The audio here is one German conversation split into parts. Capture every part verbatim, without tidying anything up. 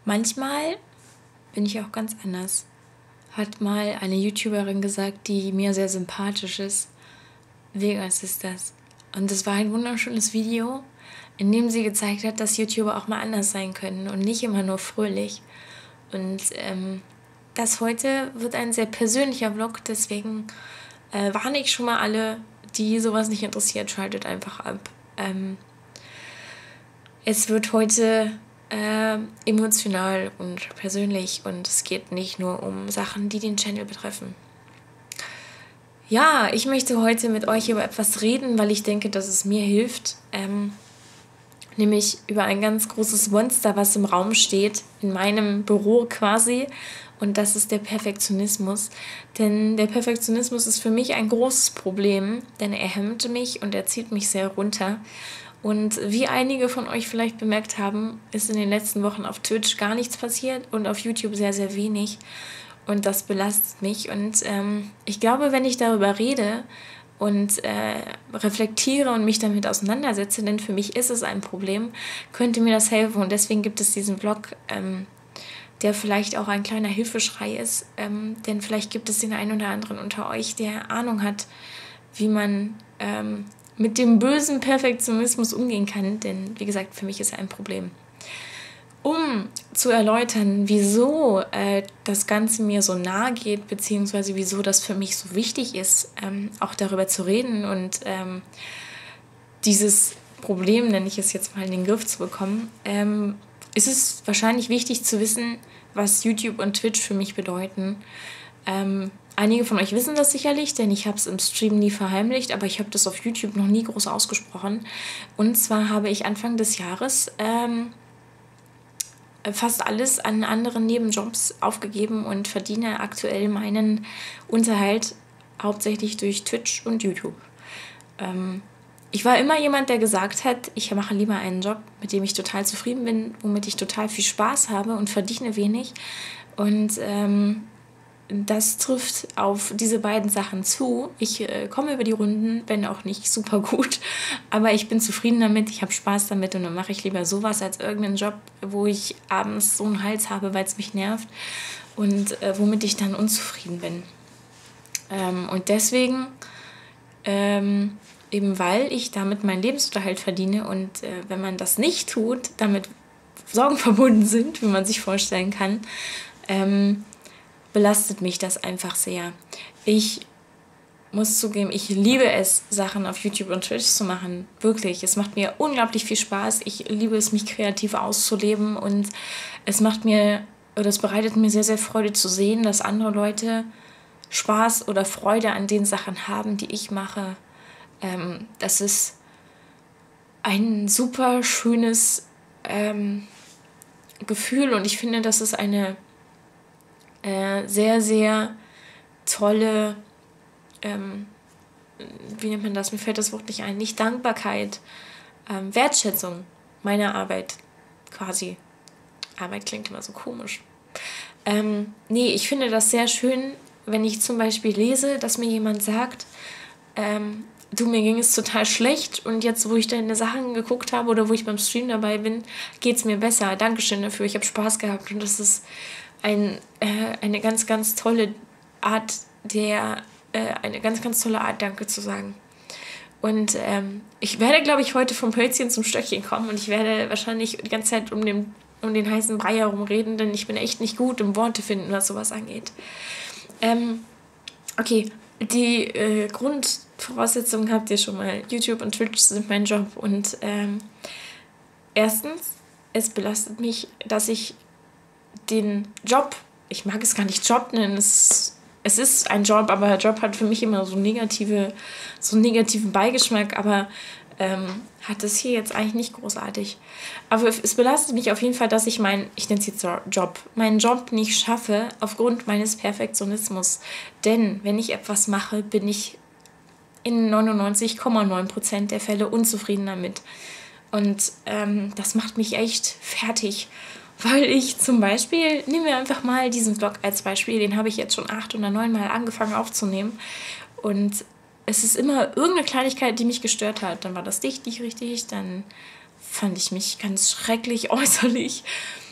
Manchmal bin ich auch ganz anders. Hat mal eine YouTuberin gesagt, die mir sehr sympathisch ist. Vegas ist das. Und das war ein wunderschönes Video, in dem sie gezeigt hat, dass YouTuber auch mal anders sein können und nicht immer nur fröhlich. Und ähm, das heute wird ein sehr persönlicher Vlog, deswegen äh, warne ich schon mal alle, die sowas nicht interessiert, schaltet einfach ab. Ähm, es wird heute äh, emotional und persönlich und es geht nicht nur um Sachen, die den Channel betreffen. Ja, ich möchte heute mit euch über etwas reden, weil ich denke, dass es mir hilft. Ähm, nämlich über ein ganz großes Monster, was im Raum steht, in meinem Büro quasi. Und das ist der Perfektionismus. Denn der Perfektionismus ist für mich ein großes Problem, denn er hemmt mich und er zieht mich sehr runter. Und wie einige von euch vielleicht bemerkt haben, ist in den letzten Wochen auf Twitch gar nichts passiert und auf YouTube sehr, sehr wenig. Und das belastet mich. Und ähm, ich glaube, wenn ich darüber rede und äh, reflektiere und mich damit auseinandersetze, denn für mich ist es ein Problem, könnte mir das helfen. Und deswegen gibt es diesen Vlog, ähm, der vielleicht auch ein kleiner Hilfeschrei ist. Ähm, denn vielleicht gibt es den einen oder anderen unter euch, der Ahnung hat, wie man ähm, mit dem bösen Perfektionismus umgehen kann. Denn, wie gesagt, für mich ist er ein Problem. Um zu erläutern, wieso äh, das Ganze mir so nahe geht, beziehungsweise wieso das für mich so wichtig ist, ähm, auch darüber zu reden und ähm, dieses Problem, nenne ich es jetzt mal, in den Griff zu bekommen, ähm, ist es wahrscheinlich wichtig zu wissen, was YouTube und Twitch für mich bedeuten. Ähm, einige von euch wissen das sicherlich, denn ich habe es im Stream nie verheimlicht, aber ich habe das auf YouTube noch nie groß ausgesprochen. Und zwar habe ich Anfang des Jahres Ähm, fast alles an anderen Nebenjobs aufgegeben und verdiene aktuell meinen Unterhalt hauptsächlich durch Twitch und YouTube. Ähm, ich war immer jemand, der gesagt hat, ich mache lieber einen Job, mit dem ich total zufrieden bin, womit ich total viel Spaß habe und verdiene wenig. Und ähm, das trifft auf diese beiden Sachen zu. Ich äh, komme über die Runden, wenn auch nicht super gut, aber ich bin zufrieden damit, ich habe Spaß damit und dann mache ich lieber sowas als irgendeinen Job, wo ich abends so einen Hals habe, weil es mich nervt und äh, womit ich dann unzufrieden bin. Ähm, und deswegen, ähm, eben weil ich damit meinen Lebensunterhalt verdiene und äh, wenn man das nicht tut, damit Sorgen verbunden sind, wie man sich vorstellen kann, ähm, belastet mich das einfach sehr. Ich muss zugeben, ich liebe es, Sachen auf YouTube und Twitch zu machen. Wirklich, es macht mir unglaublich viel Spaß. Ich liebe es, mich kreativ auszuleben und es macht mir, oder es bereitet mir sehr, sehr Freude zu sehen, dass andere Leute Spaß oder Freude an den Sachen haben, die ich mache. Ähm, das ist ein super schönes ähm, Gefühl und ich finde, das ist eine Äh, sehr, sehr tolle, ähm, wie nennt man das? Mir fällt das Wort nicht ein. Nicht Dankbarkeit, ähm, Wertschätzung meiner Arbeit quasi. Arbeit klingt immer so komisch. Ähm, nee, ich finde das sehr schön, wenn ich zum Beispiel lese, dass mir jemand sagt, ähm, du, mir ging es total schlecht und jetzt, wo ich deine Sachen geguckt habe oder wo ich beim Stream dabei bin, geht es mir besser. Dankeschön dafür, ich habe Spaß gehabt und das ist Ein, äh, eine ganz, ganz tolle Art der, äh, eine ganz, ganz tolle Art, Danke zu sagen. Und ähm, ich werde, glaube ich, heute vom Pölzchen zum Stöckchen kommen und ich werde wahrscheinlich die ganze Zeit um den, um den heißen Brei herum reden, denn ich bin echt nicht gut im Worte finden, was sowas angeht. Ähm, okay, die äh, Grundvoraussetzungen habt ihr schon mal. YouTube und Twitch sind mein Job und ähm, erstens, es belastet mich, dass ich den Job, ich mag es gar nicht Job nennen, es, es ist ein Job, aber Job hat für mich immer so, negative, so einen negativen Beigeschmack, aber ähm, hat es hier jetzt eigentlich nicht großartig. Aber es belastet mich auf jeden Fall, dass ich meinen, ich nenne es jetzt Job, meinen Job nicht schaffe aufgrund meines Perfektionismus. Denn wenn ich etwas mache, bin ich in neunundneunzig Komma neun Prozent der Fälle unzufrieden damit. Und ähm, das macht mich echt fertig. Weil ich zum Beispiel, nehmen wir einfach mal diesen Vlog als Beispiel, den habe ich jetzt schon acht oder neun Mal angefangen aufzunehmen. Und es ist immer irgendeine Kleinigkeit, die mich gestört hat. Dann war das Licht nicht richtig, dann fand ich mich ganz schrecklich äußerlich.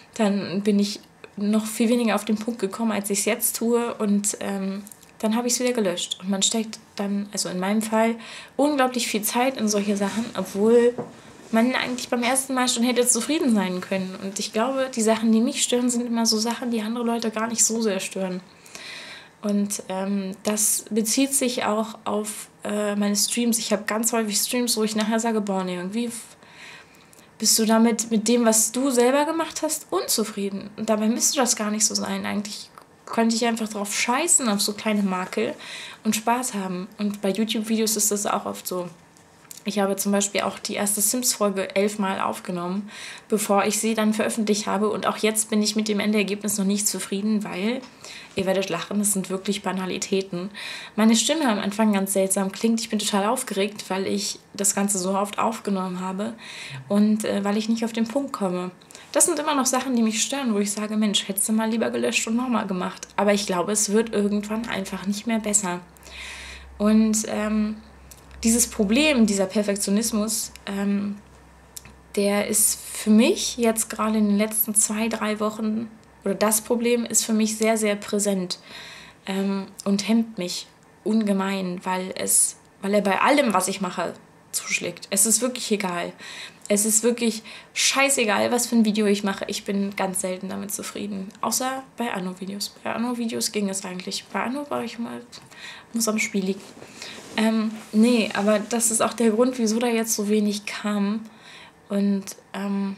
dann bin ich noch viel weniger auf den Punkt gekommen, als ich es jetzt tue. Und ähm, dann habe ich es wieder gelöscht. Und man steckt dann, also in meinem Fall, unglaublich viel Zeit in solche Sachen, obwohl man eigentlich beim ersten Mal schon hätte zufrieden sein können. Und ich glaube, die Sachen, die mich stören, sind immer so Sachen, die andere Leute gar nicht so sehr stören. Und ähm, das bezieht sich auch auf äh, meine Streams. Ich habe ganz häufig Streams, wo ich nachher sage, boah, nee, irgendwie bist du damit mit dem, was du selber gemacht hast, unzufrieden. Und dabei müsste das gar nicht so sein. Eigentlich könnte ich einfach drauf scheißen, auf so kleine Makel und Spaß haben. Und bei YouTube-Videos ist das auch oft so. Ich habe zum Beispiel auch die erste Sims-Folge elfmal aufgenommen, bevor ich sie dann veröffentlicht habe. Und auch jetzt bin ich mit dem Endergebnis noch nicht zufrieden, weil, ihr werdet lachen, das sind wirklich Banalitäten. Meine Stimme am Anfang ganz seltsam klingt. Ich bin total aufgeregt, weil ich das Ganze so oft aufgenommen habe und äh, weil ich nicht auf den Punkt komme. Das sind immer noch Sachen, die mich stören, wo ich sage, Mensch, hättest du mal lieber gelöscht und nochmal gemacht. Aber ich glaube, es wird irgendwann einfach nicht mehr besser. Und ähm, dieses Problem, dieser Perfektionismus, ähm, der ist für mich jetzt gerade in den letzten zwei, drei Wochen, oder das Problem ist für mich sehr, sehr präsent ähm, und hemmt mich ungemein, weil, es, weil er bei allem, was ich mache, zuschlägt. Es ist wirklich egal. Es ist wirklich scheißegal, was für ein Video ich mache. Ich bin ganz selten damit zufrieden. Außer bei Anno-Videos. Bei Anno-Videos ging es eigentlich. Bei Anno war ich mal, muss am Spiel liegen. Ähm, nee, aber das ist auch der Grund, wieso da jetzt so wenig kam. Und ähm,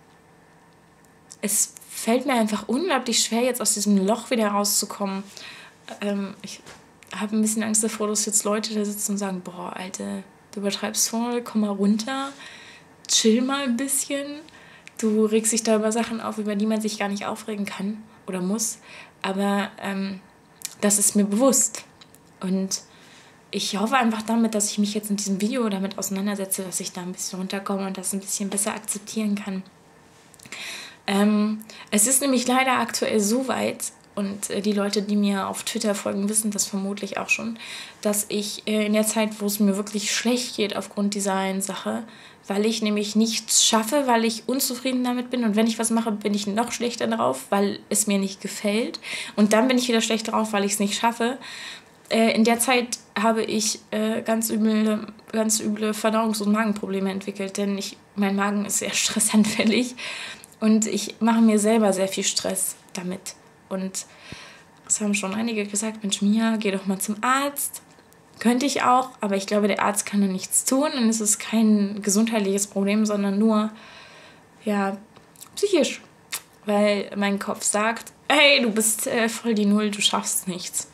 es fällt mir einfach unglaublich schwer, jetzt aus diesem Loch wieder rauszukommen. Ähm, ich habe ein bisschen Angst davor, dass jetzt Leute da sitzen und sagen, boah, Alter, du übertreibst voll, komm mal runter, chill mal ein bisschen. Du regst dich da über Sachen auf, über die man sich gar nicht aufregen kann oder muss. Aber ähm, das ist mir bewusst. Und ich hoffe einfach damit, dass ich mich jetzt in diesem Video damit auseinandersetze, dass ich da ein bisschen runterkomme und das ein bisschen besser akzeptieren kann. Ähm, es ist nämlich leider aktuell so weit, und äh, die Leute, die mir auf Twitter folgen, wissen das vermutlich auch schon, dass ich äh, in der Zeit, wo es mir wirklich schlecht geht aufgrund dieser einen Sache, weil ich nämlich nichts schaffe, weil ich unzufrieden damit bin, und wenn ich was mache, bin ich noch schlechter drauf, weil es mir nicht gefällt, und dann bin ich wieder schlecht drauf, weil ich es nicht schaffe. Äh, in der Zeit habe ich äh, ganz üble, ganz üble Verdauungs- und Magenprobleme entwickelt, denn ich, mein Magen ist sehr stressanfällig und ich mache mir selber sehr viel Stress damit. Und es haben schon einige gesagt, Mensch, Mia, geh doch mal zum Arzt. Könnte ich auch, aber ich glaube, der Arzt kann da nichts tun und es ist kein gesundheitliches Problem, sondern nur, ja, psychisch. Weil mein Kopf sagt, hey, du bist äh, voll die Null, du schaffst nichts.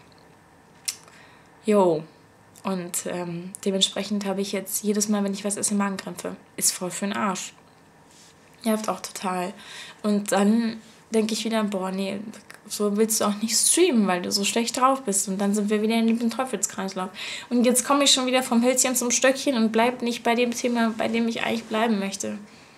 Jo. Und ähm, dementsprechend habe ich jetzt jedes Mal, wenn ich was esse, Magenkrämpfe. Ist voll für den Arsch. Nervt auch total. Und dann denke ich wieder, boah, nee, so willst du auch nicht streamen, weil du so schlecht drauf bist. Und dann sind wir wieder in diesem Teufelskreislauf. Und jetzt komme ich schon wieder vom Hölzchen zum Stöckchen und bleib nicht bei dem Thema, bei dem ich eigentlich bleiben möchte.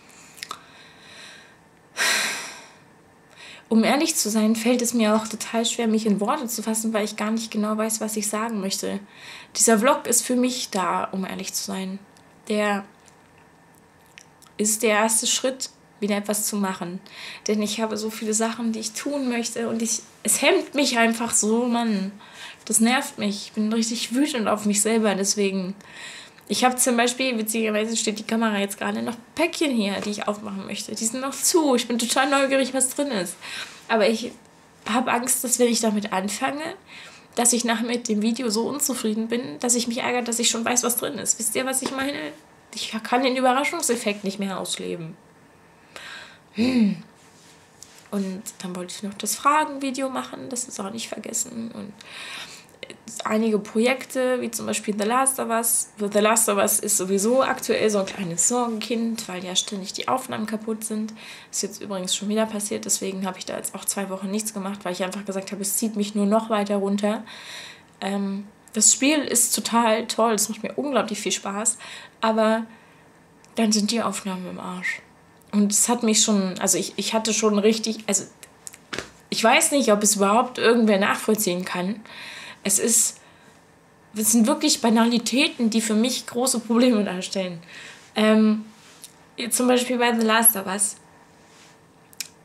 Um ehrlich zu sein, fällt es mir auch total schwer, mich in Worte zu fassen, weil ich gar nicht genau weiß, was ich sagen möchte. Dieser Vlog ist für mich da, um ehrlich zu sein. Der ist der erste Schritt, wieder etwas zu machen. Denn ich habe so viele Sachen, die ich tun möchte, und ich, es hemmt mich einfach so, Mann. Das nervt mich. Ich bin richtig wütend auf mich selber, deswegen. Ich habe zum Beispiel, witzigerweise steht die Kamera jetzt gerade, noch Päckchen hier, die ich aufmachen möchte. Die sind noch zu. Ich bin total neugierig, was drin ist. Aber ich habe Angst, dass wenn ich damit anfange, dass ich nachher mit dem Video so unzufrieden bin, dass ich mich ärgere, dass ich schon weiß, was drin ist. Wisst ihr, was ich meine? Ich kann den Überraschungseffekt nicht mehr ausleben. Hm. Und dann wollte ich noch das Fragenvideo machen, das ist auch nicht vergessen. Und einige Projekte, wie zum Beispiel The Last of Us. The Last of Us ist sowieso aktuell so ein kleines Sorgenkind, weil ja ständig die Aufnahmen kaputt sind. Ist jetzt übrigens schon wieder passiert, deswegen habe ich da jetzt auch zwei Wochen nichts gemacht, weil ich einfach gesagt habe, es zieht mich nur noch weiter runter. Ähm, das Spiel ist total toll, es macht mir unglaublich viel Spaß, aber dann sind die Aufnahmen im Arsch. Und es hat mich schon, also ich, ich hatte schon richtig, also ich weiß nicht, ob es überhaupt irgendwer nachvollziehen kann. Es ist, es sind wirklich Banalitäten, die für mich große Probleme darstellen. Ähm, zum Beispiel bei The Last of Us.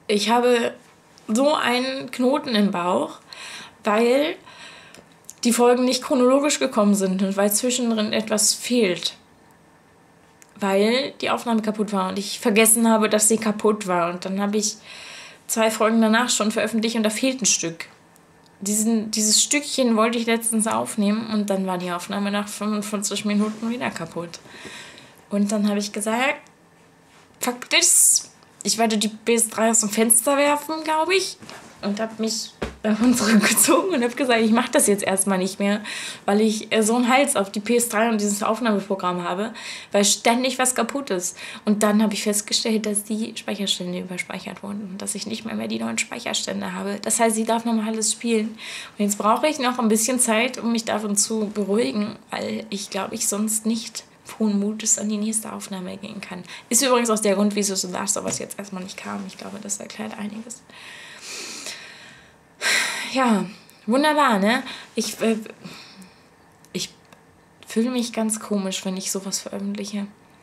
ich habe so einen Knoten im Bauch, weil die Folgen nicht chronologisch gekommen sind und weil zwischendrin etwas fehlt. Weil die Aufnahme kaputt war und ich vergessen habe, dass sie kaputt war. Und dann habe ich zwei Folgen danach schon veröffentlicht und da fehlt ein Stück. Diesen, dieses Stückchen wollte ich letztens aufnehmen und dann war die Aufnahme nach fünfundvierzig Minuten wieder kaputt. Und dann habe ich gesagt, fuck this, ich werde die P S drei aus dem Fenster werfen, glaube ich. Und habe mich davon zurückgezogen und habe gesagt, ich mache das jetzt erstmal nicht mehr, weil ich so einen Hals auf die P S drei und dieses Aufnahmeprogramm habe, weil ständig was kaputt ist. Und dann habe ich festgestellt, dass die Speicherstände überspeichert wurden und dass ich nicht mehr, mehr die neuen Speicherstände habe. Das heißt, sie darf nochmal alles spielen. Und jetzt brauche ich noch ein bisschen Zeit, um mich davon zu beruhigen, weil ich glaube, ich sonst nicht frohen Mutes an die nächste Aufnahme gehen kann. Ist übrigens auch der Grund, wieso so Last of Us jetzt erstmal nicht kam. Ich glaube, das erklärt einiges. Ja, wunderbar, ne? Ich, äh, ich fühle mich ganz komisch, wenn ich sowas veröffentliche.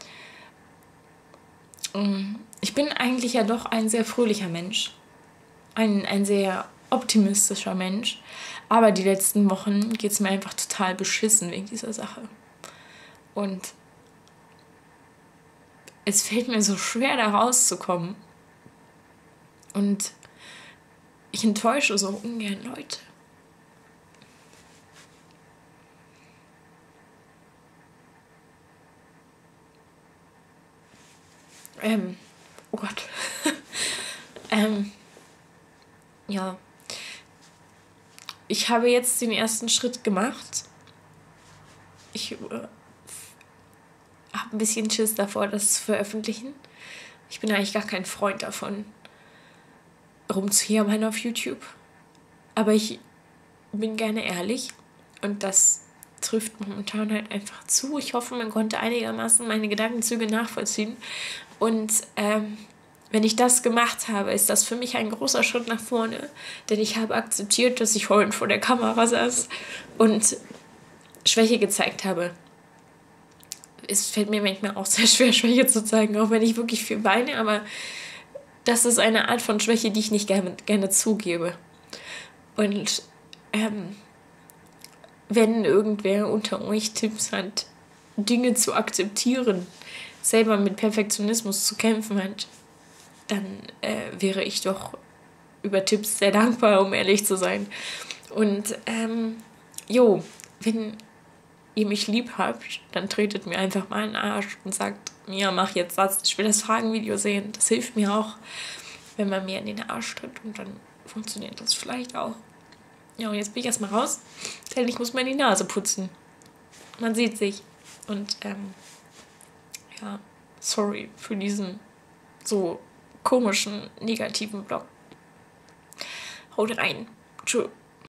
Ich bin eigentlich ja doch ein sehr fröhlicher Mensch. Ein, ein sehr optimistischer Mensch. Aber die letzten Wochen geht es mir einfach total beschissen wegen dieser Sache. Und es fällt mir so schwer, da rauszukommen. Und ich enttäusche so ungern Leute. Ähm, oh Gott. ähm, ja. Ich habe jetzt den ersten Schritt gemacht. Ich äh, habe ein bisschen Schiss davor, das zu veröffentlichen. Ich bin eigentlich gar kein Freund davon, rumzujammern auf YouTube. Aber ich bin gerne ehrlich und das trifft momentan halt einfach zu. Ich hoffe, man konnte einigermaßen meine Gedankenzüge nachvollziehen. Und ähm, wenn ich das gemacht habe, ist das für mich ein großer Schritt nach vorne. Denn ich habe akzeptiert, dass ich heulend vor der Kamera saß und Schwäche gezeigt habe. Es fällt mir manchmal auch sehr schwer, Schwäche zu zeigen, auch wenn ich wirklich viel weine, aber das ist eine Art von Schwäche, die ich nicht gerne, gerne zugebe. Und ähm, wenn irgendwer unter euch Tipps hat, Dinge zu akzeptieren, selber mit Perfektionismus zu kämpfen hat, dann äh, wäre ich doch über Tipps sehr dankbar, um ehrlich zu sein. Und ähm, jo, wenn ihr mich lieb habt, dann tretet mir einfach mal in den Arsch und sagt, ja, mach jetzt das, ich will das Fragenvideo sehen. Das hilft mir auch, wenn man mir in den Arsch tritt und dann funktioniert das vielleicht auch. Ja, und jetzt bin ich erstmal raus, denn ich muss mir die Nase putzen. Man sieht sich. Und, ähm, ja, sorry für diesen so komischen, negativen Blog. Haut rein. Tschüss.